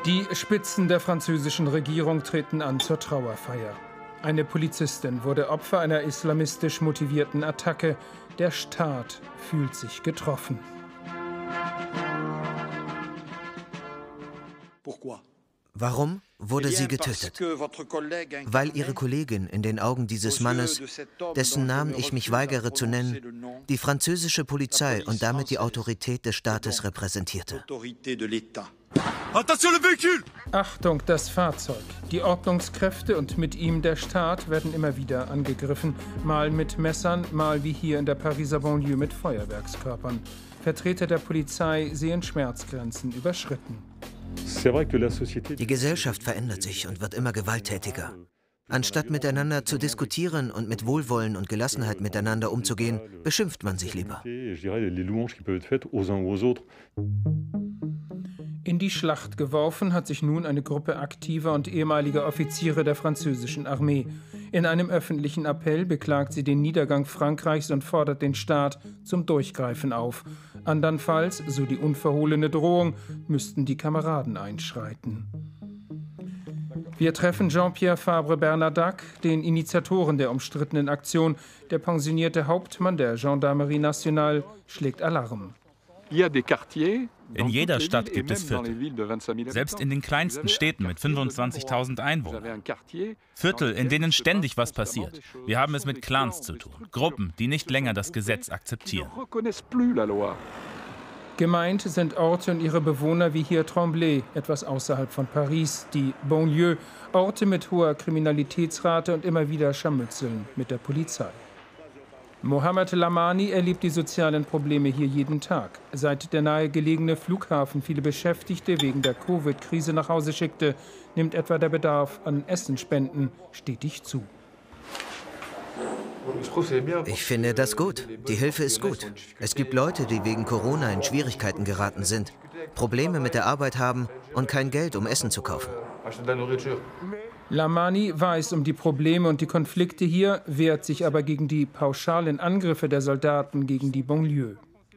Die Spitzen der französischen Regierung treten an zur Trauerfeier. Eine Polizistin wurde Opfer einer islamistisch motivierten Attacke. Der Staat fühlt sich getroffen. Warum wurde sie getötet? Weil ihre Kollegin in den Augen dieses Mannes, dessen Namen ich mich weigere zu nennen, die französische Polizei und damit die Autorität des Staates repräsentierte. Achtung, das Fahrzeug. Die Ordnungskräfte und mit ihm der Staat werden immer wieder angegriffen. Mal mit Messern, mal wie hier in der Pariser Banlieue mit Feuerwerkskörpern. Vertreter der Polizei sehen Schmerzgrenzen überschritten. Die Gesellschaft verändert sich und wird immer gewalttätiger. Anstatt miteinander zu diskutieren und mit Wohlwollen und Gelassenheit miteinander umzugehen, beschimpft man sich lieber. In die Schlacht geworfen hat sich nun eine Gruppe aktiver und ehemaliger Offiziere der französischen Armee. In einem öffentlichen Appell beklagt sie den Niedergang Frankreichs und fordert den Staat zum Durchgreifen auf. Andernfalls, so die unverhohlene Drohung, müssten die Kameraden einschreiten. Wir treffen Jean-Pierre Fabre-Bernadac, den Initiatoren der umstrittenen Aktion. Der pensionierte Hauptmann der Gendarmerie Nationale schlägt Alarm. In jeder Stadt gibt es Viertel. Selbst in den kleinsten Städten mit 25.000 Einwohnern. Viertel, in denen ständig was passiert. Wir haben es mit Clans zu tun. Gruppen, die nicht länger das Gesetz akzeptieren. Gemeint sind Orte und ihre Bewohner wie hier Tremblay, etwas außerhalb von Paris, die Banlieue, Orte mit hoher Kriminalitätsrate und immer wieder Scharmützeln mit der Polizei. Mohamed Lamani erlebt die sozialen Probleme hier jeden Tag. Seit der nahegelegene Flughafen viele Beschäftigte wegen der Covid-Krise nach Hause schickte, nimmt etwa der Bedarf an Essensspenden stetig zu. Ich finde das gut. Die Hilfe ist gut. Es gibt Leute, die wegen Corona in Schwierigkeiten geraten sind, Probleme mit der Arbeit haben und kein Geld, um Essen zu kaufen. Lamani weiß um die Probleme und die Konflikte hier, wehrt sich aber gegen die pauschalen Angriffe der Soldaten gegen die Banlieue.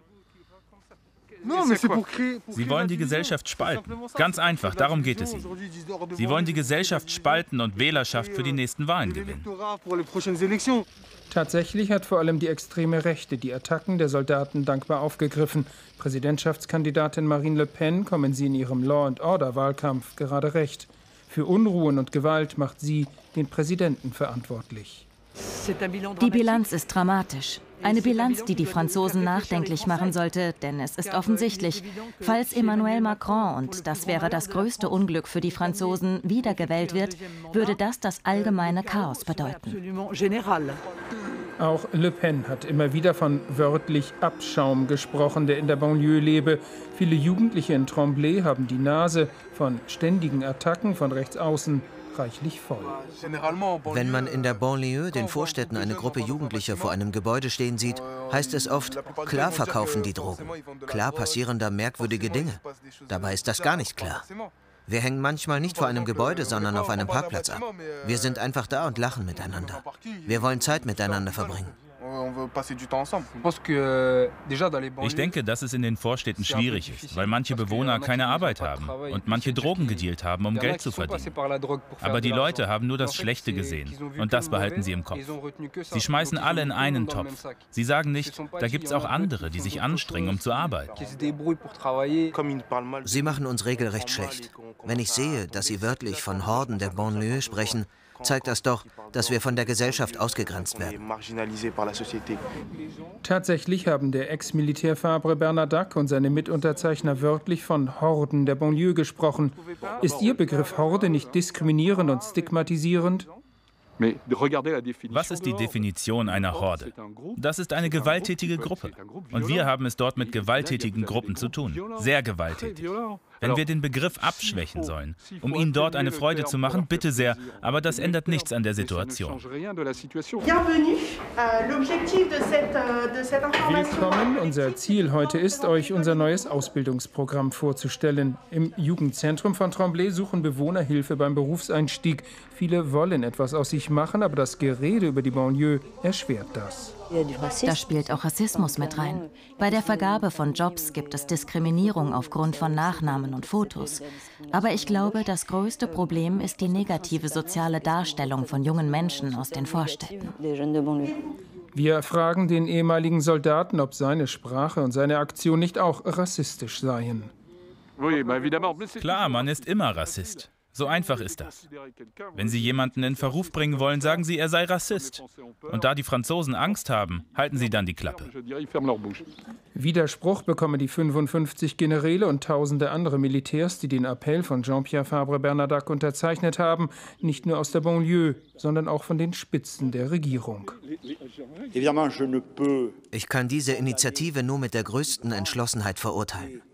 Sie wollen die Gesellschaft spalten. Ganz einfach, darum geht es ihnen. Sie wollen die Gesellschaft spalten und Wählerschaft für die nächsten Wahlen gewinnen. Tatsächlich hat vor allem die extreme Rechte die Attacken der Soldaten dankbar aufgegriffen. Präsidentschaftskandidatin Marine Le Pen kommen sie in ihrem Law-and-Order-Wahlkampf gerade recht. Für Unruhen und Gewalt macht sie den Präsidenten verantwortlich. Die Bilanz ist dramatisch. Eine Bilanz, die die Franzosen nachdenklich machen sollte, denn es ist offensichtlich, falls Emmanuel Macron, und das wäre das größte Unglück für die Franzosen, wiedergewählt wird, würde das allgemeine Chaos bedeuten. Auch Le Pen hat immer wieder von wörtlich Abschaum gesprochen, der in der Banlieue lebe. Viele Jugendliche in Tremblay haben die Nase von ständigen Attacken von rechts außen reichlich voll. Wenn man in der Banlieue, den Vorstädten, eine Gruppe Jugendlicher vor einem Gebäude stehen sieht, heißt es oft, klar verkaufen die Drogen. Klar passieren da merkwürdige Dinge. Dabei ist das gar nicht klar. Wir hängen manchmal nicht vor einem Gebäude, sondern auf einem Parkplatz ab. Wir sind einfach da und lachen miteinander. Wir wollen Zeit miteinander verbringen. Ich denke, dass es in den Vorstädten schwierig ist, weil manche Bewohner keine Arbeit haben und manche Drogen gedealt haben, um Geld zu verdienen. Aber die Leute haben nur das Schlechte gesehen und das behalten sie im Kopf. Sie schmeißen alle in einen Topf. Sie sagen nicht, da gibt es auch andere, die sich anstrengen, um zu arbeiten. Sie machen uns regelrecht schlecht. Wenn ich sehe, dass sie wörtlich von Horden der Banlieue sprechen, zeigt das doch, dass wir von der Gesellschaft ausgegrenzt werden. Tatsächlich haben der Ex-Militär Fabre-Bernadac und seine Mitunterzeichner wörtlich von Horden der Banlieue gesprochen. Ist Ihr Begriff Horde nicht diskriminierend und stigmatisierend? Was ist die Definition einer Horde? Das ist eine gewalttätige Gruppe. Und wir haben es dort mit gewalttätigen Gruppen zu tun. Sehr gewalttätig. Wenn wir den Begriff abschwächen sollen, um ihnen dort eine Freude zu machen, bitte sehr, aber das ändert nichts an der Situation. Willkommen. Unser Ziel heute ist, euch unser neues Ausbildungsprogramm vorzustellen. Im Jugendzentrum von Tremblay suchen Bewohner Hilfe beim Berufseinstieg. Viele wollen etwas aus sich machen, aber das Gerede über die Banlieue erschwert das. Da spielt auch Rassismus mit rein. Bei der Vergabe von Jobs gibt es Diskriminierung aufgrund von Nachnamen und Fotos. Aber ich glaube, das größte Problem ist die negative soziale Darstellung von jungen Menschen aus den Vorstädten. Wir fragen den ehemaligen Soldaten, ob seine Sprache und seine Aktion nicht auch rassistisch seien. Klar, man ist immer Rassist. So einfach ist das. Wenn Sie jemanden in Verruf bringen wollen, sagen Sie, er sei Rassist. Und da die Franzosen Angst haben, halten sie dann die Klappe. Widerspruch bekommen die 55 Generäle und tausende andere Militärs, die den Appell von Jean-Pierre Fabre-Bernadac unterzeichnet haben, nicht nur aus der Banlieue, sondern auch von den Spitzen der Regierung. Ich kann diese Initiative nur mit der größten Entschlossenheit verurteilen.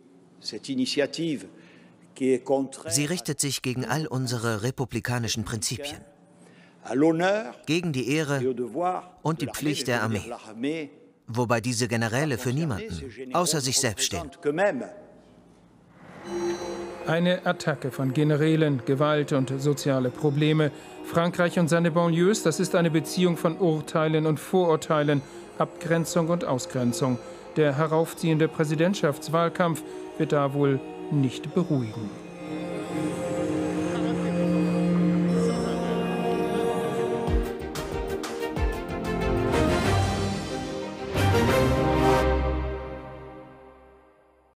Sie richtet sich gegen all unsere republikanischen Prinzipien, gegen die Ehre und die Pflicht der Armee, wobei diese Generäle für niemanden außer sich selbst stehen. Eine Attacke von Generälen, Gewalt und soziale Probleme. Frankreich und seine Banlieues, das ist eine Beziehung von Urteilen und Vorurteilen, Abgrenzung und Ausgrenzung. Der heraufziehende Präsidentschaftswahlkampf wird da wohl nicht beruhigen.